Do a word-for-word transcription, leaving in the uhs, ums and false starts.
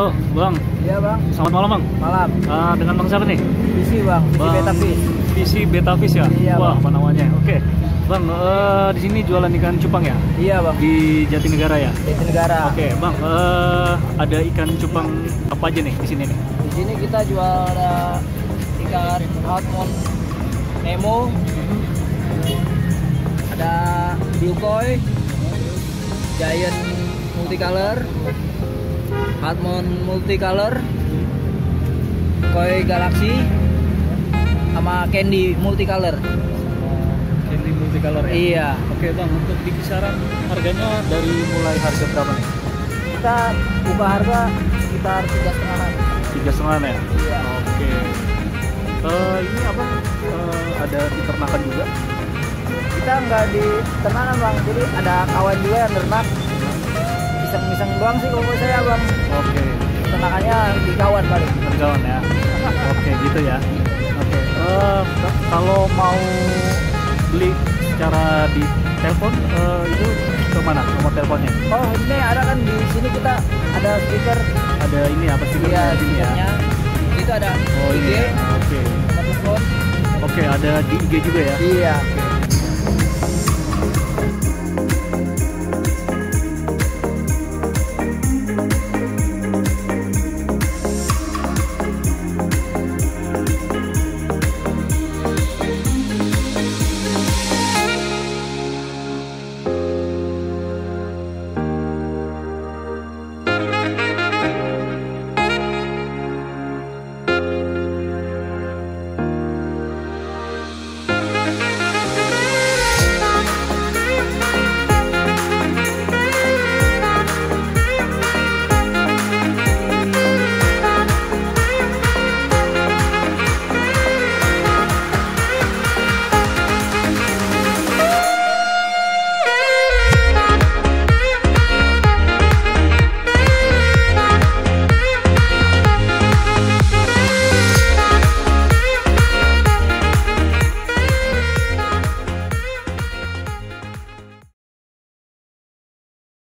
Halo, Bang. Iya, Bang. Selamat malam, Bang. Malam. Uh, dengan Bang siapa nih? Visi, Bang. Visi Bang, Beta Fish. Visi Beta Fish ya? Iya, Wah, Bang. apa namanya? Oke. Bang, uh, di sini jualan ikan cupang ya? Iya, Bang. Di Jatinegara ya? Jatinegara. Oke, Bang. Uh, ada ikan cupang apa aja nih di sini nih? Di sini kita jual ada ikan Halmon Nemo, ada Bilkoi, Giant Multicolor, Halmon Multicolor, Koi Galaxy, sama Candy Multicolor. Candy Multicolor ya? Iya. Oke, Bang. Untuk di kisaran harganya dari mulai harga berapa nih? Kita buka harga sekitar tiga setengah. Tiga setengah ya? Iya. Oke. Uh, ini apa? Uh, ada peternakan juga? Kita nggak di ternakan, Bang, jadi ada kawan juga yang ternak. Iseng-iseng doang sih kalau saya, Bang. Oke. Ternakannya di kawan paling. Kawan ya. Oke, gitu ya. Oke. Uh, kalau mau beli secara di telepon uh, itu ke mana nomor teleponnya? Oh, ini ada kan di sini kita ada stiker. Ada ini apa sih? Iya, di sini ya. Itu ada Oh I G. iya. Oke. Telepon. Oke, ada di I G juga ya. Iya. Oke.